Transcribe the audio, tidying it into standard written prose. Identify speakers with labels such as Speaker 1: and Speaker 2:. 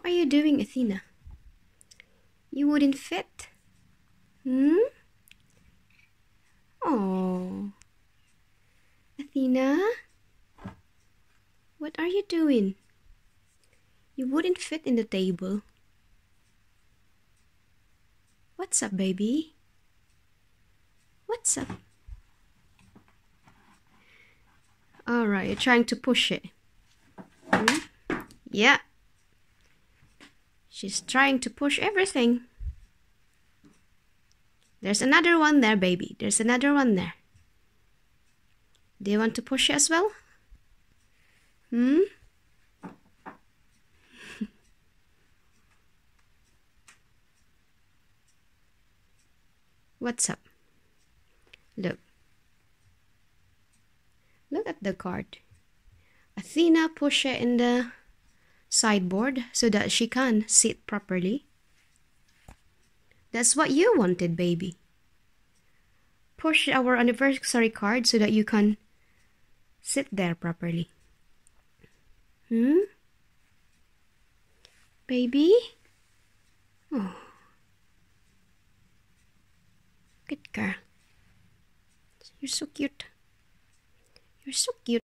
Speaker 1: are you doing, Athena? You wouldn't fit. Hmm? Oh. Athena? What are you doing? You wouldn't fit in the table. What's up, baby? What's up? Alright, you're trying to push it. Hmm? Yeah. She's trying to push everything. There's another one there, baby. There's another one there. Do you want to push it as well? Hmm? What's up? Look. Look at the card. Athena push it in the sideboard so that she can sit properly. That's what you wanted, baby. Push our anniversary card so that you can sit there properly. Hmm? Baby? Oh. Good girl. You're so cute. You're so cute.